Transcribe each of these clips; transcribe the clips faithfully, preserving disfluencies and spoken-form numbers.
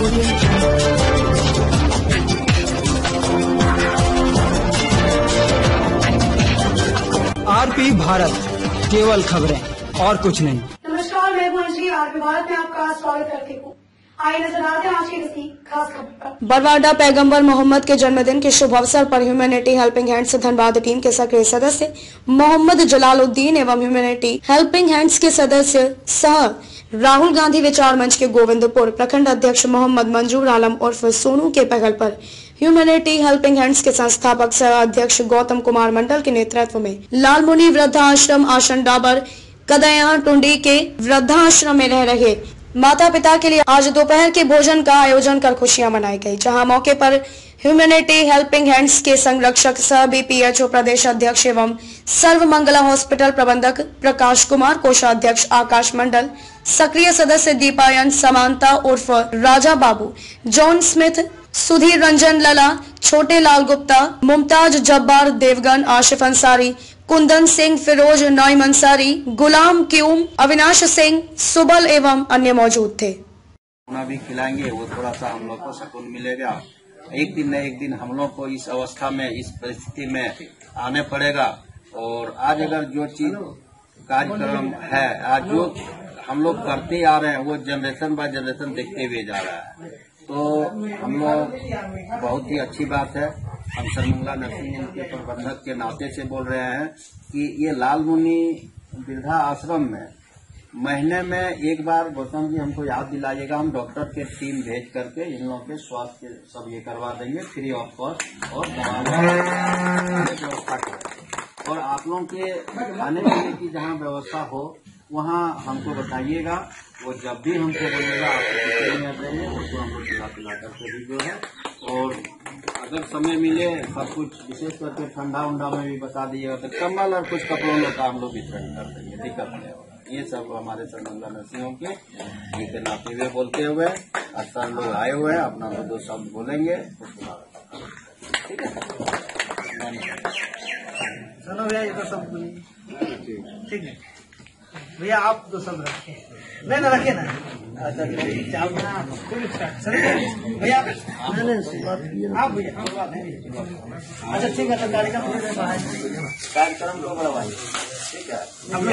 RP Bharat, केवल खबरें और कुछ नहीं। नमस्कार, मैं हूं आरपी भारत में आपका स्वागत करती हूँ। आइए नजर डालते हैं आज की किसी खास खबर पर। बरवाडा पैगंबर मोहम्मद के जन्मदिन के शुभ अवसर पर humanity helping hands Dhanbad team के सक्रिय सदस्य मोहम्मद जलालुद्दीन एवं ह्यूमैनिटी हेल्पिंग हैंड्स के सदस्य सह राहुल गांधी विचार मंच के गोविंदपुर प्रखंड अध्यक्ष मोहम्मद मंजूर आलम उर्फ सोनू के पहल पर ह्यूमैनिटी हेल्पिंग हैंड्स के संस्थापक सह अध्यक्ष गौतम कुमार मंडल के नेतृत्व में लालमुनि वृद्धाश्रम आशन डाबर कदया टुंडी के वृद्धाश्रम में रह रहे माता पिता के लिए आज दोपहर के भोजन का आयोजन कर खुशियां मनाई गई, जहां मौके पर ह्यूमैनिटी हेल्पिंग हैंड्स के संरक्षक सह बीपीएचओ प्रदेश अध्यक्ष एवं सर्व मंगला हॉस्पिटल प्रबंधक प्रकाश कुमार, कोषाध्यक्ष आकाश मंडल, सक्रिय सदस्य दीपायन समानता उर्फ राजा बाबू, जॉन स्मिथ, सुधीर रंजन लला, छोटे लाल गुप्ता, मुमताज जब्बार देवगन, आशिफ अंसारी, कुंदन सिंह, फिरोज नॉइम अंसारी, गुलाम क्यूम, अविनाश सिंह, सुबल एवं अन्य मौजूद थे। खाना भी खिलाएंगे, वो थोड़ा सा हम लोग को सुकून मिलेगा। एक दिन न एक दिन हम लोग को इस अवस्था में, इस परिस्थिति में आने पड़ेगा। और आज अगर जो चीज कार्यक्रम है, आज जो हम लोग करते आ रहे हैं, वो जनरेशन बाय जनरेशन देखते हुए जा रहा है, तो हम लोग बहुत ही अच्छी बात है। हम सर्वमंगला नर्सिंग होम के प्रबंधक के नाते से बोल रहे हैं कि ये लालमुनि वृद्धा आश्रम में महीने में एक बार गौतम जी हमको याद दिलाइएगा, हम डॉक्टर के टीम भेज करके इन लोगों के स्वास्थ्य सब ये करवा देंगे फ्री ऑफ कॉस्ट और व्यवस्था करें। और आप लोगों के खाने पीने की जहाँ व्यवस्था हो वहाँ हमको बताइएगा। वो जब भी हमको बोलिएगा आप देंगे, उसको हमको खिला पिला करके भी जो है। और अगर समय मिले सब कुछ विशेष करके ठंडा उंडा में भी बता दीजिएगा, तो कम्बल और कुछ कपड़ों का हम लोग वितरण कर देंगे, दिक्कत नहीं होगा। ये सब हमारे सर्वमंगला नर्सिंग होम के जी के नाते हुए बोलते हुए आज सर लोग आए हुए हैं, अपना दो दो शब्द बोलेंगे। ठीक है, चलो भैया ये तो सब ठीक है भैया, आप तो सब रखे नहीं ना, रखे ना। अच्छा भैया, आप भैया अच्छा ठीक है, तो कार्यक्रम कार्यक्रम को बढ़ाइए। ठीक है, हम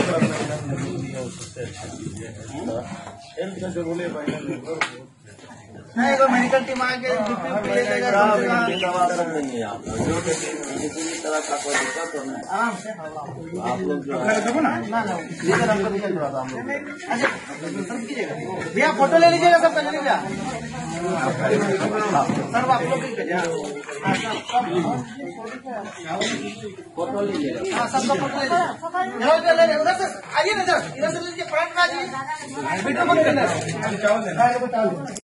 लोग बोले नहीं, मेडिकल टीम आके दवा कर देंगे आप, जो किसी भी तरह का कोई दिक्कत हो नहीं। आप लोग जो भैया फोटो ले लीजिएगा, सब कर लीजिएगा सर, आप लोग फोटो लीजिएगा। हाँ, सबका फोटो ले लीजिए। उधर से आइए ना, इधर से लीजिए, फ्रंट में आ जाइए।